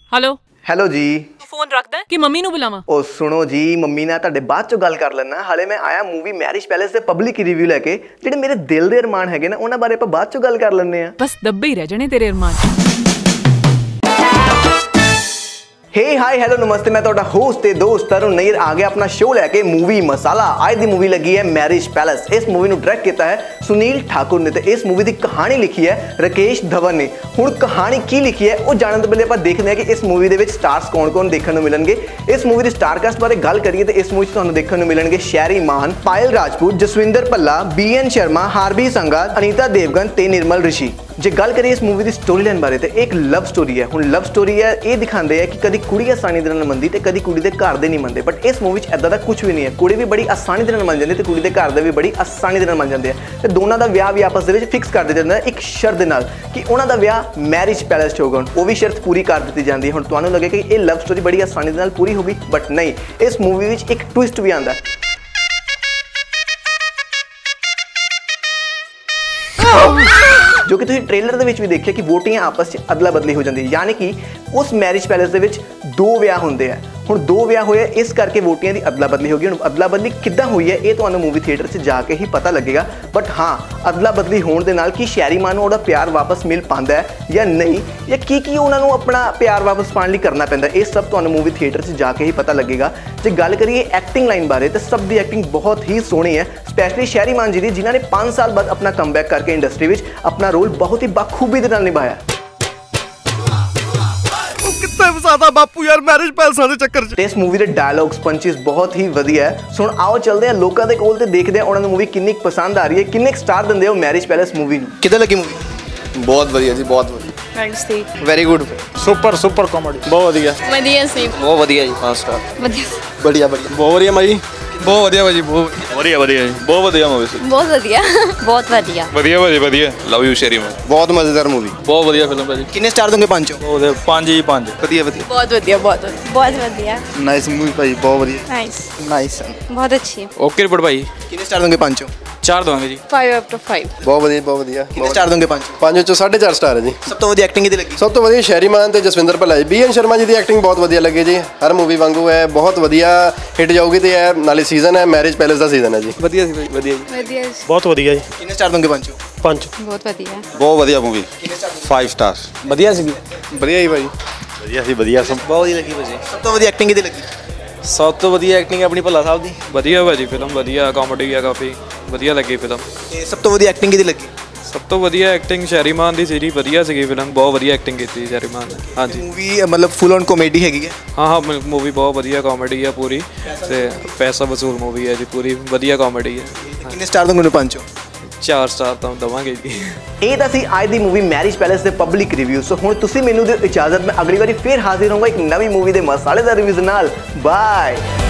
Hello hello जी phone रखदा कि mummy नू बुलावा। ओ सुनो जी मम्मी नाल तुहाडे बाद चो गल कर लेना। हाले मैं आया मूवी मैरिज पैलेस दे पब्लिक रिव्यू लैके जिहड़े मेरे दिल दे अरमान हैगे ना उन्हां बारे आपां बाद चो गल कर लैंदे आ। बस दब्बे ही रह जाने तेरे अरमान। हे हाय हेलो नमस्ते, मैं तुहाडा होस्ट ते दोस्त तरुण नैयर आ गया अपना शो लैके मूवी मसाला। आज दी मूवी लगी है मैरिज पैलेस। इस मूवी नू डायरेक्ट किया है सुनील ठाकुर ने ते इस मूवी की कहानी लिखी है राकेश धवन ने। हुण कहानी की लिखी है वो जानने तो पहले आपां देखदे हैं कि इस मूवी दे विच स्टार्स कौन कौन देखने को मिलणगे। इस मूवी की स्टारकास्ट बारे गल करिए तो इस मूवी तुहानूं देखने को मिलणगे शैरी मान, पायल राजपूत, जसविंदर भल्ला, BN शर्मा, हार्वी संगात, अनीता देवगन ते निर्मल ऋषि। जे गल करिए इस मूवी की स्टोरी लाइन बारे तो एक लव स्टोरी है। हुण लव स्टोरी है ये दिखाते हैं कि कभी कुड़ी आसानी दे नाल मनदी ते कभी कुड़ी दे घर दे नहीं मनदे, बट इस मूवी इदां दा कुछ भी नहीं है। कुड़ी भी बड़ी आसानी दे नाल मन जांदी ते कुड़ी दे घर दे भी बड़ी आसानी दे नाल मन जांदे आ ते दोनों दा विआह भी आपस दे विच फिक्स कर दित्ता जांदा है एक शर्त दे नाल कि उन्हां दा विआह मैरिज पैलेस च होगा। वो भी शर्त पूरी कर दी जाती है। हुण तुहानूं लगे कि ये लव स्टोरी बड़ी आसानी दे नाल पूरी होगी, बट नहीं, इस मूवी विच एक ट्विस्ट भी आंदा है। जो कि तुसीं ट्रेलर दे विच भी देखिया कि वोटियां आपस में अदला बदली हो जाती है, यानी कि उस मैरिज पैलेस दे विच दो विआह होंदे हैं। हुण दो विआह होए इस करके वोटियां की अदला बदली हो गई। हुण अदला बदली किद्दां हुई है ये तुहानूं मूवी थिएटर से जाके ही पता लगेगा, बट हाँ अदला बदली होने दे नाल कि शैरी मान नूं उहदा प्यार वापस मिल पांदा है या नहीं, या की उन्हां नूं अपना प्यार वापस पाने लई करना पैंदा, ये सब तुहानूं मूवी थिएटर से जाके ही पता लगेगा। जे गल करिए एक्टिंग लाइन बारे तो सब दी एक्टिंग बहुत ही सोहनी है, स्पैशली शैरी मान जी दी जिन्हां ने 5 साल बाद अपना कमबैक करके इंडस्ट्री विच अपना रोल बहुत ही बखूबी दे नाल निभाया। बापू यार मैरिज पैलेसां दे चक्कर च इस मूवी के डायलॉग्स पंचेस बहुत ही वधिया है। सो आओ चलते हैं लोगों के कोल ते देखते हैं उन्होंने मूवी कितनी पसंद आ रही है, कितने स्टार दिंदे हो मैरिज पैलेस मूवी नूं। किदां लगी मूवी? बहुत वधिया जी, बहुत वधिया, थैंक्स दी, very good, super super comedy, बहुत वधिया वधिया सी, बहुत वधिया जी, 5 स्टार, वधिया, बढ़िया बढ़िया, बहुत वधिया भाई, बहुत वधिया भाजी, बहुत वधिया वधिया जी, बहुत वधिया मूवी सी, बहुत वधिया, बहुत वधिया, वधिया भाजी वधिया, लव यू शेरी में, बहुत मजेदार मूवी, बहुत वधिया फिल्म भाजी। कितने स्टार दोगे? 5 5 ही 5, वधिया वधिया, बहुत वधिया, बहुत वधिया, नाइस मूवी भाई, बहुत वधिया, नाइस नाइस, बहुत अच्छी। ओके रिपोर्ट भाई, कितने स्टार दोगे? 5 4 दूंगा जी, 5 out of 5, बहुत वधिया, बहुत वधिया। कितने स्टार दोगे? 5 5 चों 4.5 स्टार है जी। सब तो वधिया एक्टिंग किहदी लगी? सब तो वधिया शैरी मान ते जसविंदर भल्ला जी, BN शर्मा जी की एक्टिंग बहुत वधिया लगी जी, हर मूवी वांगू है, बहुत वधिया हिट जाऊगी तो है, नाले सीजन है मैरिज पैलेस का सीजन है जी, वधिया सी भाई, वधिया जी, वधिया, बहुत वधिया जी। कितने स्टार दोगे? 5 बहुत वधिया, बहुत वधिया मूवी, 5 स्टार, वधिया सी, बढ़िया ही भाई, वधिया सी, वधिया सब, बहुत वधिया लगी भाजी। सब तो वधिया एक्टिंग किहदी लगी? सब तो वधिया एक्टिंग अपनी भल्ला साहब दी, वधिया भाजी फिल्म, वधिया कॉमेडी है, काफ़ी वधिया लगी फिल्म। ते सब तो वधिया एक्टिंग किहदी लगी? सब तो वधिया एक्टिंग शैरी मान दी सीरी, वधिया सी फिल्म, बहुत वधिया एक्टिंग की शैरी मान ने। हाँ जी, मूवी मतलब फुल ऑन कॉमेडी हैगी है? हाँ हाँ मूवी बहुत वधिया कॉमेडी है पूरी, ते पैसा वसूल मूवी है जी, पूरी वधिया कॉमेडी है। कितने स्टार दोगे? 5 4 स्टार तो देवांगे जी। ਇਹ ਤਾਂ ਸੀ ਅੱਜ ਦੀ मूवी मैरिज पैलेस ਦੇ ਪਬਲਿਕ ਰਿਵਿਊ। ਸੋ ਹੁਣ ਤੁਸੀਂ ਮੈਨੂੰ ਦਿਓ ਇਜਾਜ਼ਤ, ਮੈਂ ਅਗਲੀ ਵਾਰੀ ਫੇਰ ਹਾਜ਼ਰ ਹੋਵਾਂਗਾ ਇੱਕ ਨਵੀਂ मूवी ਦੇ ਮਸਾਲੇਦਾਰ ਰਿਵਿਊਜ਼ ਨਾਲ। ਬਾਏ।